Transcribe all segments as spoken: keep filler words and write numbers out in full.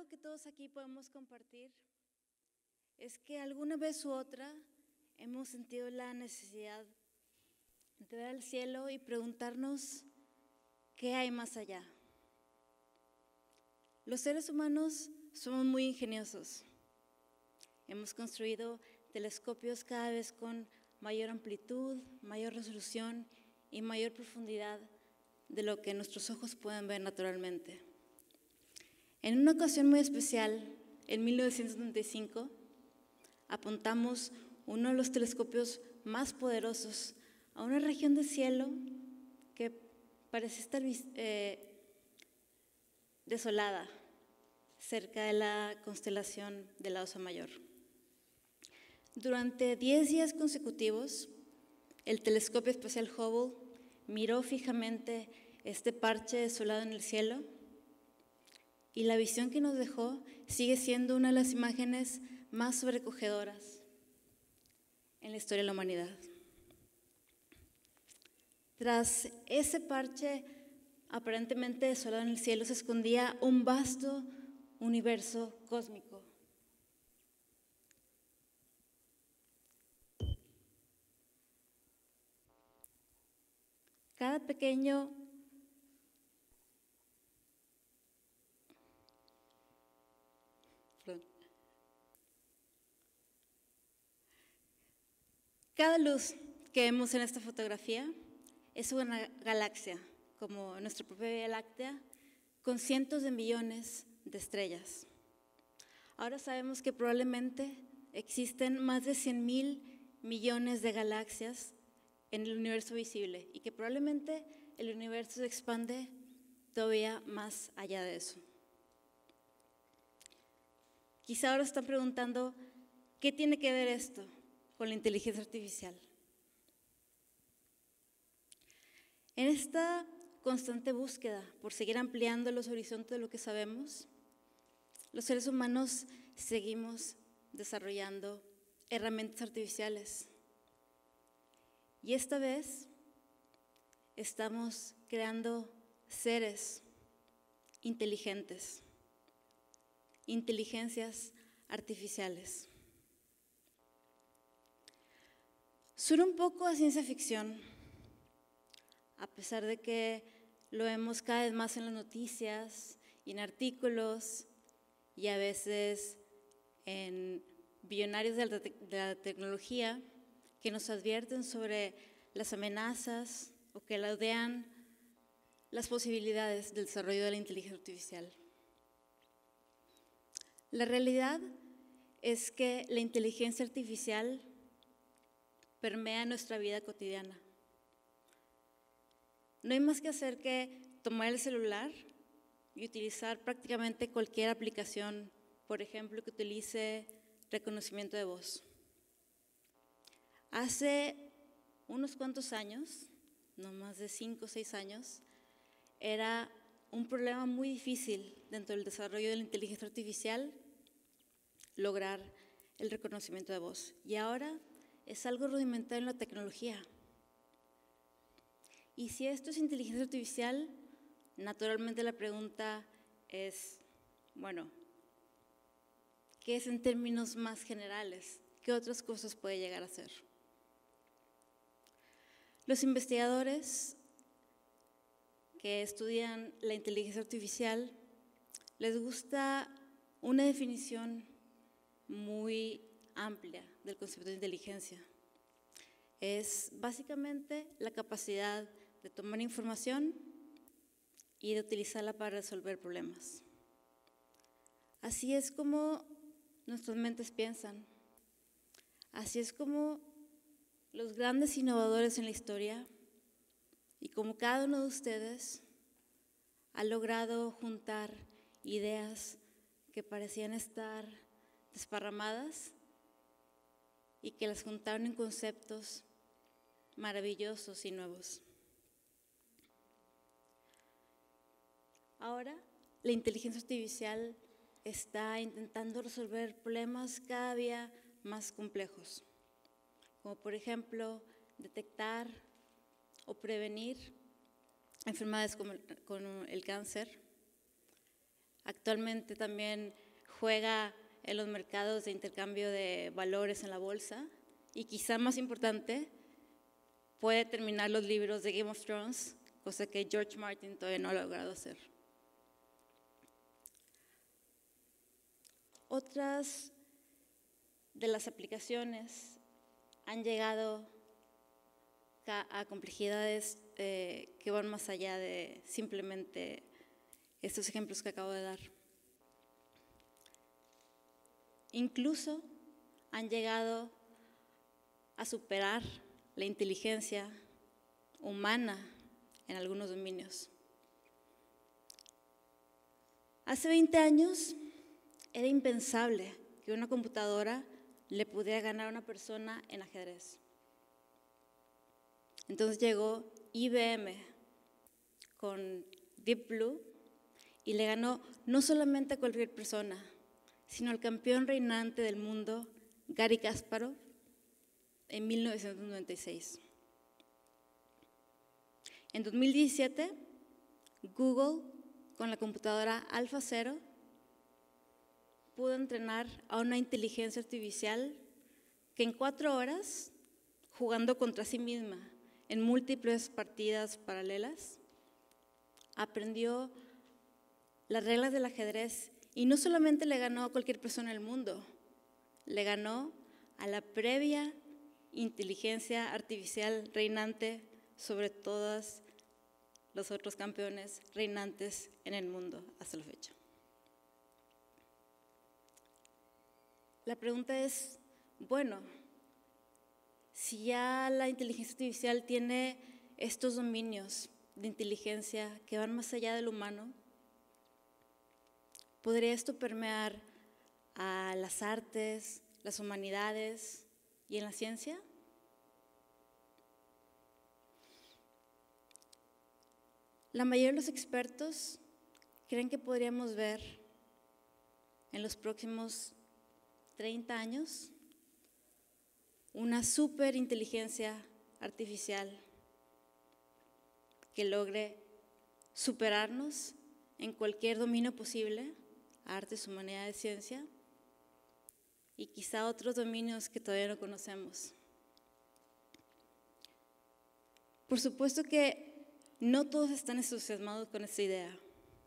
algo que todos aquí podemos compartir es que alguna vez u otra hemos sentido la necesidad de ver al cielo y preguntarnos qué hay más allá. Los seres humanos somos muy ingeniosos. Hemos construido telescopios cada vez con mayor amplitud, mayor resolución y mayor profundidad de lo que nuestros ojos pueden ver naturalmente. En una ocasión muy especial, en mil novecientos noventa y cinco, apuntamos uno de los telescopios más poderosos a una región de cielo que parece estar eh, desolada, cerca de la constelación de la Osa Mayor. Durante diez días consecutivos, el telescopio espacial Hubble miró fijamente este parche desolado en el cielo y la visión que nos dejó sigue siendo una de las imágenes más sobrecogedoras en la historia de la humanidad. Tras ese parche aparentemente desolado en el cielo se escondía un vasto universo cósmico. Cada pequeño perdón, cada luz que vemos en esta fotografía es una galaxia, como nuestra propia Vía Láctea, con cientos de millones de estrellas. Ahora sabemos que probablemente existen más de cien mil millones de galaxias en el universo visible y que probablemente el universo se expande todavía más allá de eso. Quizá ahora están preguntando, ¿qué tiene que ver esto con la inteligencia artificial? En esta constante búsqueda por seguir ampliando los horizontes de lo que sabemos, los seres humanos seguimos desarrollando herramientas artificiales. Y esta vez estamos creando seres inteligentes, inteligencias artificiales. Suena un poco a ciencia ficción, a pesar de que lo vemos cada vez más en las noticias y en artículos y a veces en billonarios de la, te- de la tecnología que nos advierten sobre las amenazas o que laudean las posibilidades del desarrollo de la inteligencia artificial. La realidad es que la inteligencia artificial permea nuestra vida cotidiana. No hay más que hacer que tomar el celular y utilizar prácticamente cualquier aplicación, por ejemplo, que utilice reconocimiento de voz. Hace unos cuantos años, no más de cinco o seis años, era un problema muy difícil dentro del desarrollo de la inteligencia artificial lograr el reconocimiento de voz. Y ahora es algo rudimentario en la tecnología. Y si esto es inteligencia artificial, naturalmente la pregunta es, bueno, ¿qué es en términos más generales? ¿Qué otras cosas puede llegar a ser? Los investigadores que estudian la inteligencia artificial les gusta una definición muy amplia del concepto de inteligencia. Es básicamente la capacidad de tomar información y de utilizarla para resolver problemas. Así es como nuestras mentes piensan. Así es como los grandes innovadores en la historia y como cada uno de ustedes ha logrado juntar ideas que parecían estar desparramadas y que las juntaron en conceptos maravillosos y nuevos. Ahora, la inteligencia artificial está intentando resolver problemas cada día más complejos, como por ejemplo detectar o prevenir enfermedades como el, como el cáncer, Actualmente también juega en los mercados de intercambio de valores en la bolsa y quizá más importante, puede terminar los libros de Game of Thrones, cosa que George Martin todavía no ha logrado hacer. Otras de las aplicaciones han llegado a complejidades eh, que van más allá de simplemente estos ejemplos que acabo de dar. Incluso han llegado a superar la inteligencia humana en algunos dominios. Hace veinte años era impensable que una computadora le pudiera ganar a una persona en ajedrez. Entonces llegó I B M con Deep Blue y le ganó no solamente a cualquier persona, sino al campeón reinante del mundo, Garry Kasparov, en mil novecientos noventa y seis. En dos mil diecisiete, Google, con la computadora AlphaZero, pudo entrenar a una inteligencia artificial que en cuatro horas, jugando contra sí misma en múltiples partidas paralelas, aprendió las reglas del ajedrez y no solamente le ganó a cualquier persona en el mundo, le ganó a la previa inteligencia artificial reinante sobre todos los otros campeones reinantes en el mundo hasta la fecha. La pregunta es, bueno, si ya la inteligencia artificial tiene estos dominios de inteligencia que van más allá del humano, ¿podría esto permear a las artes, las humanidades y en la ciencia? La mayoría de los expertos creen que podríamos ver en los próximos treinta años una superinteligencia artificial que logre superarnos en cualquier dominio posible, artes, humanidades, ciencia, y quizá otros dominios que todavía no conocemos. Por supuesto que no todos están entusiasmados con esta idea,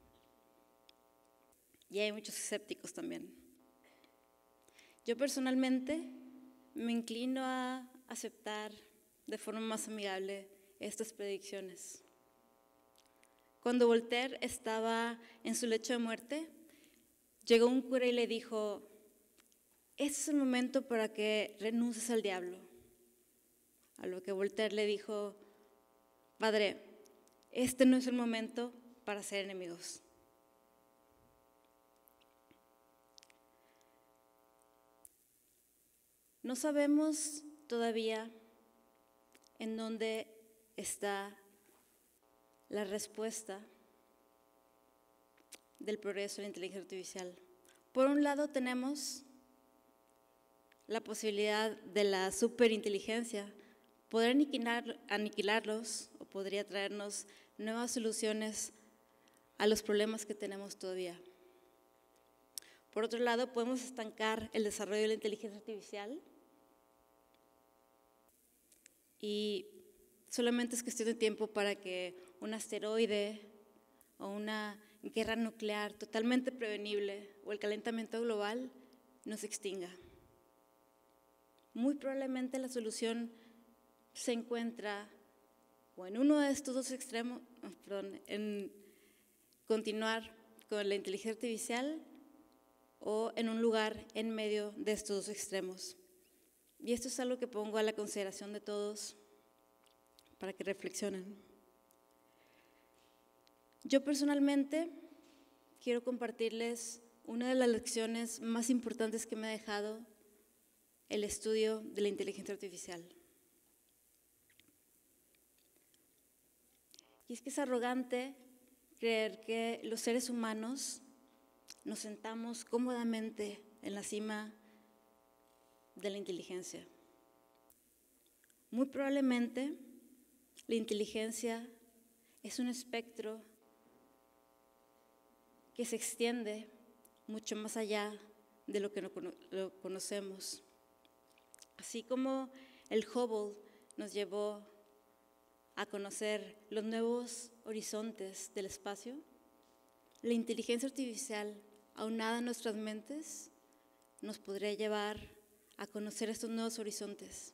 y hay muchos escépticos también. Yo personalmente me inclino a aceptar de forma más amigable estas predicciones. Cuando Voltaire estaba en su lecho de muerte, llegó un cura y le dijo: este es el momento para que renuncies al diablo. A lo que Voltaire le dijo: padre, este no es el momento para ser enemigos. No sabemos todavía en dónde está la respuesta del progreso de la inteligencia artificial. Por un lado tenemos la posibilidad de la superinteligencia, poder aniquilar, aniquilarlos o podría traernos nuevas soluciones a los problemas que tenemos todavía. Por otro lado, podemos estancar el desarrollo de la inteligencia artificial y solamente es cuestión de tiempo para que un asteroide o una guerra nuclear totalmente prevenible o el calentamiento global nos extinga. Muy probablemente la solución se encuentra o en uno de estos dos extremos, perdón, en continuar con la inteligencia artificial o en un lugar en medio de estos dos extremos. Y esto es algo que pongo a la consideración de todos para que reflexionen. Yo personalmente quiero compartirles una de las lecciones más importantes que me ha dejado el estudio de la inteligencia artificial. Y es que es arrogante creer que los seres humanos nos sentamos cómodamente en la cima de la inteligencia. Muy probablemente la inteligencia es un espectro que se extiende mucho más allá de lo que no cono- lo conocemos. Así como el Hubble nos llevó a conocer los nuevos horizontes del espacio, la inteligencia artificial, aunada en nuestras mentes, nos podría llevar a conocer estos nuevos horizontes.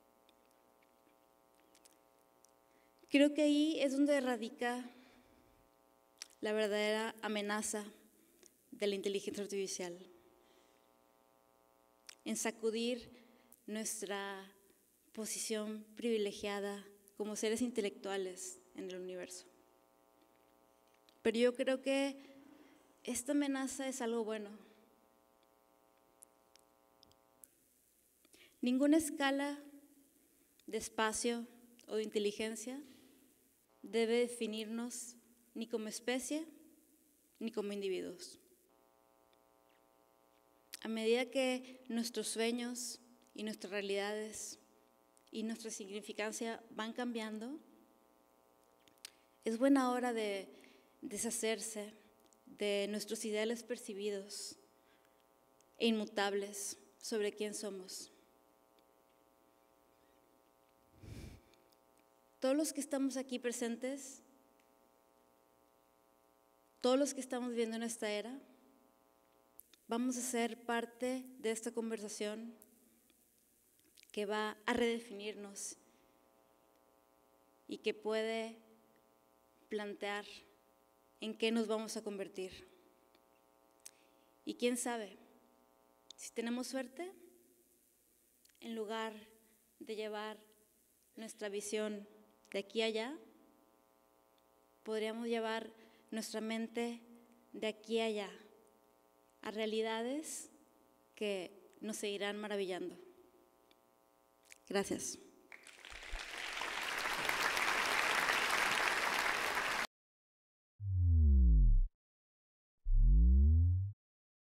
Creo que ahí es donde radica la verdadera amenaza de la inteligencia artificial, en sacudir nuestra posición privilegiada como seres intelectuales en el universo. Pero yo creo que esta amenaza es algo bueno. Ninguna escala de espacio o de inteligencia debe definirnos ni como especie ni como individuos. A medida que nuestros sueños y nuestras realidades y nuestra significancia van cambiando, es buena hora de deshacerse de nuestros ideales percibidos e inmutables sobre quién somos. Todos los que estamos aquí presentes, todos los que estamos viviendo en esta era, vamos a ser parte de esta conversación que va a redefinirnos y que puede plantear en qué nos vamos a convertir. Y quién sabe, si tenemos suerte, en lugar de llevar nuestra visión de aquí a allá, podríamos llevar nuestra mente de aquí a allá a realidades que nos seguirán maravillando. Gracias.